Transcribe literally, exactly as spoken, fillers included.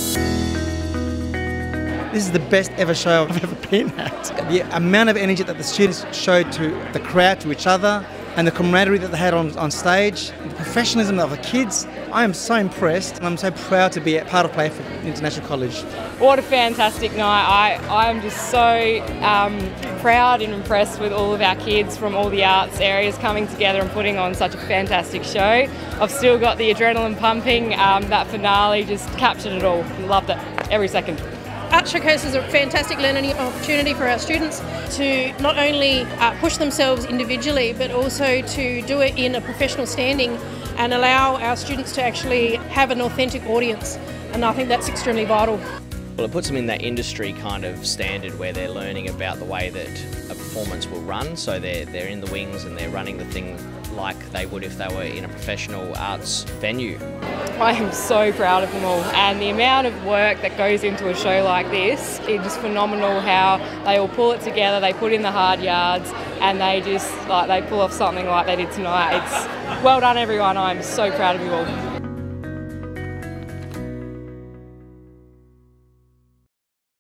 This is the best ever show I've ever been at. The amount of energy that the students showed to the crowd, to each other, and the camaraderie that they had on, on stage, the professionalism of the kids. I am so impressed, and I'm so proud to be a part of Playford International College. What a fantastic night. I, I am just so um, proud and impressed with all of our kids from all the arts areas coming together and putting on such a fantastic show. I've still got the adrenaline pumping. Um, that finale just captured it all. Loved it, every second. Art Showcase is a fantastic learning opportunity for our students to not only uh, push themselves individually but also to do it in a professional standing and allow our students to actually have an authentic audience, and I think that's extremely vital. Well, it puts them in that industry kind of standard where they're learning about the way that a performance will run, so they're, they're in the wings and they're running the thing like they would if they were in a professional arts venue. I am so proud of them all, and the amount of work that goes into a show like this is just phenomenal. How they all pull it together, they put in the hard yards, and they just like they pull off something like they did tonight. It's well done, everyone. I'm so proud of you all.